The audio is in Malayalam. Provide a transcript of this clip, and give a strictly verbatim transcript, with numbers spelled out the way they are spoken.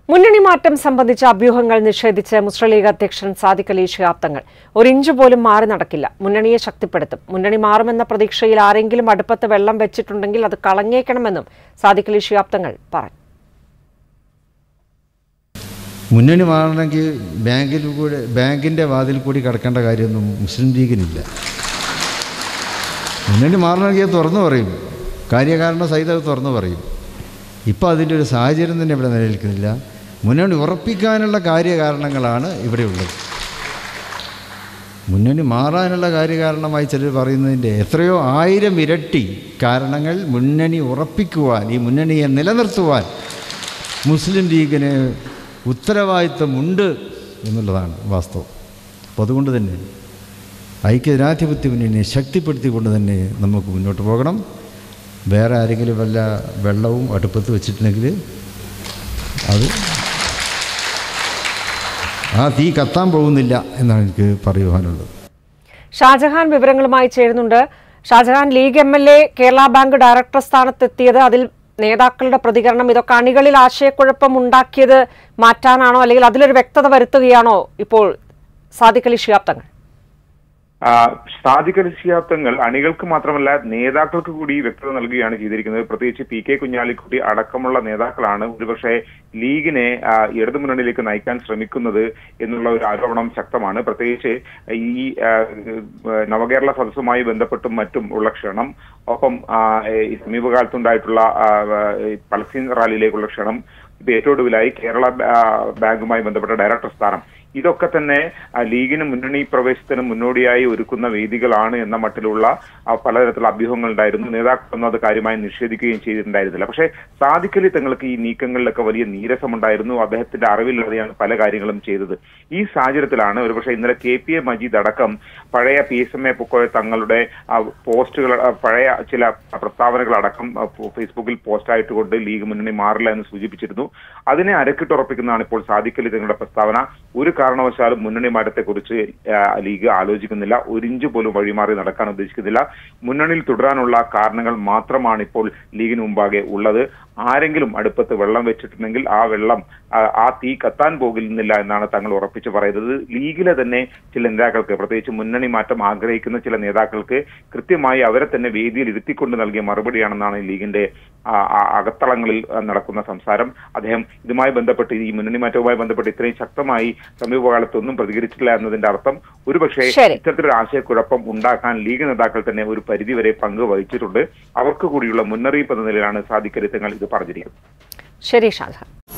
മുന്നണി മാറ്റം സംബന്ധിച്ച അഭ്യൂഹങ്ങൾ നിഷേധിച്ച് മുസ്ലിം ലീഗ് അധ്യക്ഷൻ സാദിഖ് അലി ശിഹാബ് തങ്ങൾ ഒരു ഇഞ്ച് പോലും മാറി നടക്കില്ല. മുന്നണിയെ ശക്തിപ്പെടുത്തും. മുന്നണി മാറുമെന്ന പ്രതീക്ഷയിൽ ആരെങ്കിലും അടുപ്പത്ത് വെള്ളം വെച്ചിട്ടുണ്ടെങ്കിൽ അത് കളഞ്ഞേക്കണമെന്നും സാദിഖ് അലി ശിഹാബ് തങ്ങൾ പറഞ്ഞു. മുന്നണി മാറണമെങ്കിൽ ബാങ്കിൽ കൂടെ ബാങ്കിൻ്റെ വാതിൽ കൂടി കടക്കേണ്ട കാര്യമൊന്നും മുസ്ലിം ലീഗിനില്ല. മുന്നണി മാറണമെങ്കിൽ തുറന്നു പറയും, കാര്യകാരണ സഹിതം തുറന്നു പറയും. ഇപ്പോൾ അതിൻ്റെ ഒരു സാഹചര്യം തന്നെ ഇവിടെ നിലനിൽക്കുന്നില്ല. മുന്നണി ഉറപ്പിക്കാനുള്ള കാര്യകാരണങ്ങളാണ് ഇവിടെയുള്ളത്. മുന്നണി മാറാനുള്ള കാര്യകാരണമായി ചിലർ പറയുന്നതിൻ്റെ എത്രയോ ആയിരം ഇരട്ടി കാരണങ്ങൾ മുന്നണി ഉറപ്പിക്കുവാൻ, ഈ മുന്നണിയെ നിലനിർത്തുവാൻ മുസ്ലിം ലീഗിന് ഉത്തരവാദിത്വമുണ്ട് എന്നുള്ളതാണ് വാസ്തവം. അപ്പോൾ അതുകൊണ്ട് തന്നെ ഐക്യജനാധിപത്യ മുന്നണിയെ ശക്തിപ്പെടുത്തിക്കൊണ്ട് തന്നെ നമുക്ക് മുന്നോട്ട് പോകണം. വേറെ ആരെങ്കിലും വല്ല വെള്ളവും അടുപ്പത്ത് വെച്ചിട്ടുണ്ടെങ്കിൽ അത് ആ തീ കത്താൻ പോകുന്നില്ല എന്നാണ് എനിക്ക് പറയുവാനുള്ളത്. ഷാജഹാൻ വിവരങ്ങളുമായി ചേരുന്നുണ്ട്. Shajahan, league M L A Kerala bank director സ്ഥാനത്തെത്തിയത്, അതിൽ നേതാക്കളുടെ പ്രതികരണം, ഇതൊക്കെ അണികളിൽ ആശയക്കുഴപ്പം ഉണ്ടാക്കിയത് മാറ്റാനാണോ, അല്ലെങ്കിൽ അതിലൊരു വ്യക്തത വരുത്തുകയാണോ ഇപ്പോൾ സാദിഖ് അലി ശിഹാബ് തങ്ങൾ? സാദിഖ് അലി ശിഹാബ് തങ്ങൾ അണികൾക്ക് മാത്രമല്ല നേതാക്കൾക്ക് കൂടി വ്യക്തത നൽകുകയാണ് ചെയ്തിരിക്കുന്നത്. പ്രത്യേകിച്ച് പി കെ കുഞ്ഞാലിക്കുട്ടി അടക്കമുള്ള നേതാക്കളാണ് ഒരുപക്ഷെ ലീഗിനെ ഇടതുമുന്നണിയിലേക്ക് നയിക്കാൻ ശ്രമിക്കുന്നത് എന്നുള്ള ഒരു ആരോപണം ശക്തമാണ്. പ്രത്യേകിച്ച് ഈ നവകേരള സദസ്സുമായി ബന്ധപ്പെട്ടും മറ്റും ഉള്ള ക്ഷണം, ഒപ്പം സമീപകാലത്തുണ്ടായിട്ടുള്ള പലസ്തീൻ റാലിയിലേക്കുള്ള ക്ഷണം, ഇത് ഏറ്റവും ഒടുവിലായി കേരള ബാങ്കുമായി ബന്ധപ്പെട്ട ഡയറക്ടർ സ്ഥാനം, ഇതൊക്കെ തന്നെ ലീഗിന് മുന്നണി പ്രവേശനത്തിന് മുന്നോടിയായി ഒരുക്കുന്ന വേദികളാണ് എന്ന മട്ടിലുള്ള പലതരത്തിലുള്ള അഭ്യൂഹങ്ങൾ ഉണ്ടായിരുന്നു. നേതാക്കളൊന്നും അത് കാര്യമായി നിഷേധിക്കുകയും ചെയ്തിട്ടുണ്ടായിരുന്നില്ല. പക്ഷേ സാദിഖ് അലി തങ്ങൾക്ക് ഈ നീക്കങ്ങളിലൊക്കെ വലിയ നീരസമുണ്ടായിരുന്നു. അദ്ദേഹത്തിന്റെ അറിവില്ലാതെയാണ് പല കാര്യങ്ങളും ചെയ്തത്. ഈ സാഹചര്യത്തിലാണ് ഒരുപക്ഷെ ഇന്നലെ കെ പി എ മജീദ് അടക്കം പഴയ P S M A Pokkoya തങ്ങളുടെ പോസ്റ്റുകൾ, പഴയ ചില പ്രസ്താവനകൾ അടക്കം ഫേസ്ബുക്കിൽ പോസ്റ്റായിട്ടുകൊണ്ട് ലീഗ് മുന്നണി മാറില്ല എന്ന് സൂചിപ്പിച്ചിരുന്നു. അതിനെ അരക്കിട്ടുറപ്പിക്കുന്നതാണ് ഇപ്പോൾ സാദിഖ് അലി തങ്ങളുടെ പ്രസ്താവന. ഒരു കാരണവശാലും മുന്നണി മാറ്റത്തെക്കുറിച്ച് ലീഗ് ആലോചിക്കുന്നില്ല. ഒരിഞ്ച് പോലും വഴിമാറി നടക്കാൻ ഉദ്ദേശിക്കുന്നില്ല. മുന്നണിയിൽ തുടരാനുള്ള കാരണങ്ങൾ മാത്രമാണ് ഇപ്പോൾ ലീഗിന് മുമ്പാകെ ഉള്ളത്. ആരെങ്കിലും അടുപ്പത്ത് വെള്ളം വെച്ചിട്ടുണ്ടെങ്കിൽ ആ വെള്ളം, ആ തീ കത്താൻ പോകുന്നില്ല എന്നാണ് തങ്ങൾ ഉറപ്പിച്ച് പറയുന്നത്. ലീഗിലെ തന്നെ ചില നേതാക്കൾക്ക്, പ്രത്യേകിച്ച് മുന്നണി മാറ്റം ആഗ്രഹിക്കുന്ന ചില നേതാക്കൾക്ക് കൃത്യമായി അവരെ തന്നെ വേദിയിൽ ഇരുത്തിക്കൊണ്ട് നൽകിയ മറുപടിയാണെന്നാണ് ലീഗിന്റെ അകത്തളങ്ങളിൽ നടക്കുന്ന സംസാരം. അദ്ദേഹം ഇതുമായി ബന്ധപ്പെട്ട്, ഈ മുന്നണി മാറ്റവുമായി ബന്ധപ്പെട്ട് ഇത്രയും ശക്തമായി സമീപകാലത്തൊന്നും പ്രതികരിച്ചിട്ടില്ല എന്നതിന്റെ അർത്ഥം ഒരുപക്ഷെ ഇത്തരത്തിലൊരു ആശയക്കുഴപ്പം ഉണ്ടാക്കാൻ ലീഗ് നേതാക്കൾ തന്നെ ഒരു പരിധിവരെ പങ്ക് വഹിച്ചിട്ടുണ്ട്. അവർക്ക് കൂടിയുള്ള മുന്നറിയിപ്പ് എന്ന നിലയിലാണ് സാദിഖ് അലി തങ്ങൾ ഇത് പറഞ്ഞിരിക്കുന്നത്. ശരി ഷാജഹാൻ.